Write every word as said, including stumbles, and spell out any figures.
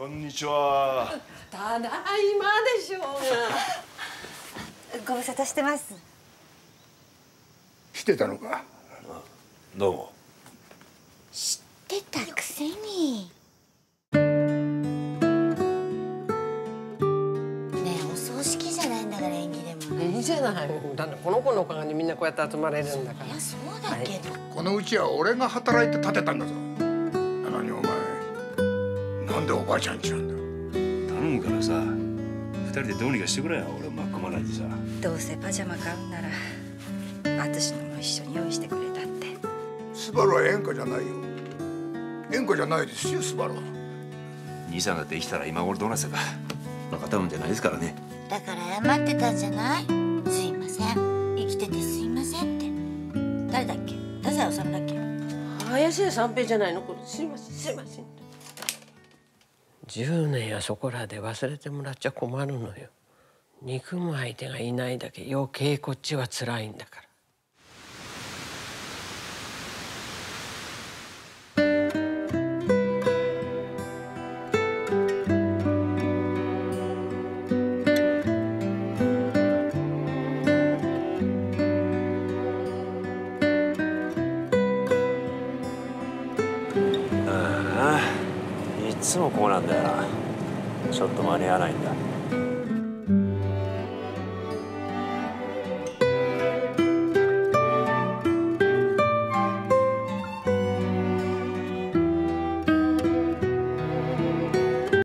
こんにちは。 ただいまでしょうが。 ご無沙汰してます。 してたのか。 どうも。 知ってたくせに。ねえ、お葬式じゃないんだから、演技でも。 いいじゃない。だってこの子のおかげでみんなこうやって集まれるんだから。 いや、そうだけど、はい、 このうちは俺が働いて建てたんだぞ。なのにお前、なんでおばあちゃんちなんだ。 頼むからさ、二人でどうにかしてくれよ。俺巻き込まないでさ。 どうせパジャマ買うんなら私のも一緒に用意してくれたって。 スバルは演歌じゃないよ。演歌じゃないですよ、スバルは。 兄さんだって生きたら今頃どうなってたか分かったもんじゃないですからね。 だから謝ってたんじゃない。すいません、生きててすいませんって。誰だっけ、太宰治だっけ。 林家三平じゃないの。これすいません、すいません。じゅうねんやそこらで忘れてもらっちゃ困るのよ。憎む相手がいないだけ余計こっちは辛いんだから。 ああ、いつもこうなんだよな。ちょっと間に合わないんだ。